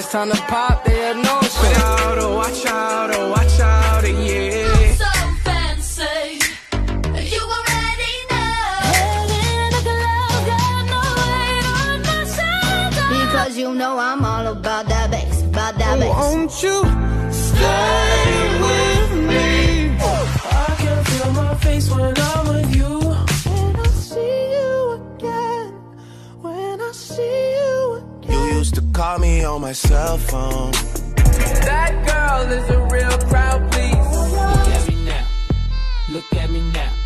it's time to pop, they have no shit. Watch out, oh watch out, oh watch out, yeah. I'm so fancy, you already know. Heading like a love, got no weight on my shoulders. Because you know I'm all about that bass, about that bass. Won't you stay with me? I can feel my face when I'm with you. When I see you again, when I see you again. You used to call me on my cell phone. That girl is a real crowd, please. Look at me now, look at me now.